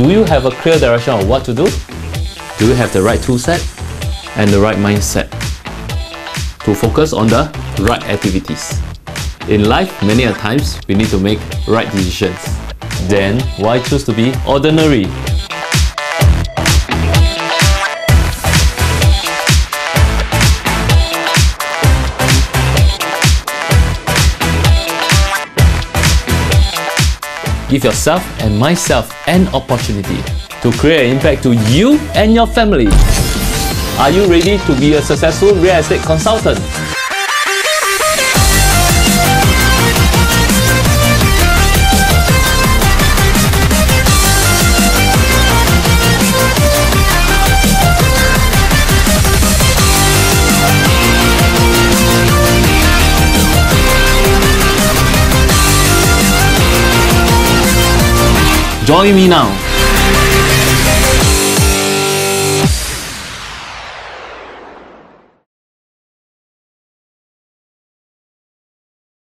Do you have a clear direction of what to do? Do you have the right toolset and the right mindset to focus on the right activities? In life, many a times we need to make right decisions. Then why choose to be ordinary? Give yourself and myself an opportunity to create an impact to you and your family. Are you ready to be a successful real estate consultant? Join me now.